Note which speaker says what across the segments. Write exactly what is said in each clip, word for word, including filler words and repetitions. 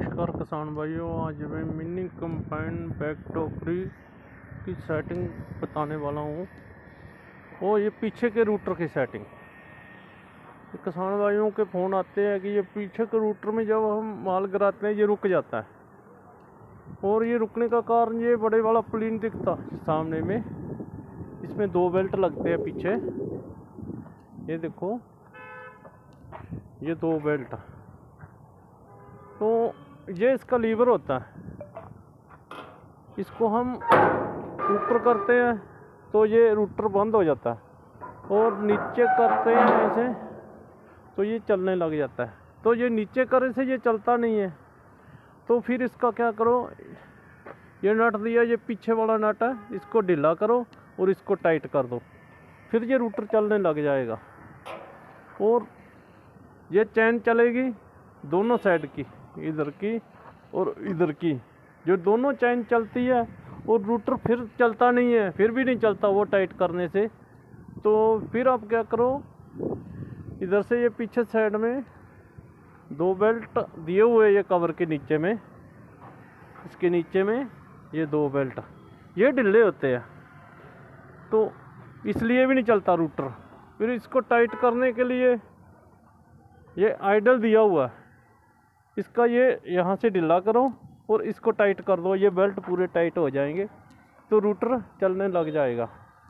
Speaker 1: नमस्कार किसान भाइयों, आज मैं मिनी कंबाइन बैक टोकरी की सेटिंग बताने वाला हूँ। और ये पीछे के रूटर की सेटिंग। किसान भाइयों के फ़ोन आते हैं कि ये पीछे के रूटर में जब हम माल गिराते हैं ये रुक जाता है। और ये रुकने का कारण ये बड़े वाला प्लीन दिखता सामने में, इसमें दो बेल्ट लगते हैं पीछे। ये देखो, ये दो बेल्ट, तो ये इसका लीवर होता है। इसको हम ऊपर करते हैं तो ये रूटर बंद हो जाता है, और नीचे करते हैं ऐसे तो ये चलने लग जाता है। तो ये नीचे करे से ये चलता नहीं है। तो फिर इसका क्या करो, ये नट दिया, ये पीछे वाला नट है, इसको ढीला करो और इसको टाइट कर दो, फिर ये रूटर चलने लग जाएगा। और ये चैन चलेगी दोनों साइड की, इधर की और इधर की, जो दोनों चैन चलती है। और रूटर फिर चलता नहीं है, फिर भी नहीं चलता वो टाइट करने से। तो फिर आप क्या करो, इधर से ये पीछे साइड में दो बेल्ट दिए हुए ये कवर के नीचे में, इसके नीचे में ये दो बेल्ट, ये ढीले होते हैं तो इसलिए भी नहीं चलता रूटर। फिर इसको टाइट करने के लिए ये आइडल दिया हुआ है, इसका ये यहाँ से ढीला करो और इसको टाइट कर दो, ये बेल्ट पूरे टाइट हो जाएंगे तो रूटर चलने लग जाएगा।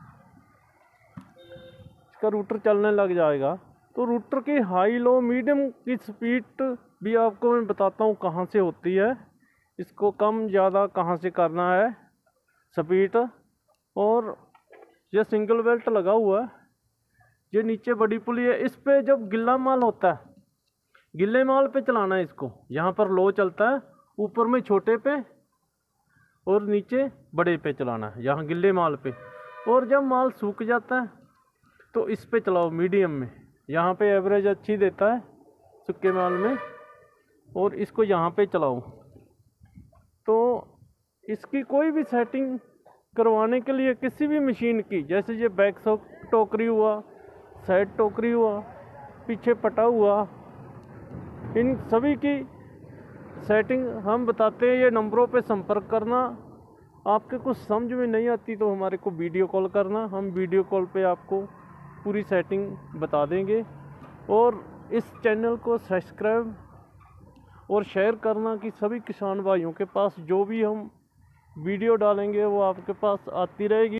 Speaker 1: इसका रूटर चलने लग जाएगा। तो रूटर की हाई लो मीडियम की स्पीड भी आपको मैं बताता हूँ कहाँ से होती है, इसको कम ज़्यादा कहाँ से करना है स्पीड। और ये सिंगल बेल्ट लगा हुआ है, ये नीचे बड़ी पुली है। इस पे जब गिल्ला माल होता है, गिल्ले माल पे चलाना है इसको। यहाँ पर लो चलता है, ऊपर में छोटे पे और नीचे बड़े पे चलाना है, यहाँ गिल्ले माल पे। और जब माल सूख जाता है तो इस पे चलाओ मीडियम में, यहाँ पे एवरेज अच्छी देता है सूखे माल में। और इसको यहाँ पे चलाओ। तो इसकी कोई भी सेटिंग करवाने के लिए किसी भी मशीन की, जैसे ये बैक सॉक टोकरी हुआ, साइड टोकरी हुआ, पीछे पटा हुआ, इन सभी की सेटिंग हम बताते हैं। ये नंबरों पे संपर्क करना। आपके कुछ समझ में नहीं आती तो हमारे को वीडियो कॉल करना, हम वीडियो कॉल पे आपको पूरी सेटिंग बता देंगे। और इस चैनल को सब्सक्राइब और शेयर करना कि सभी किसान भाइयों के पास जो भी हम वीडियो डालेंगे वो आपके पास आती रहेगी।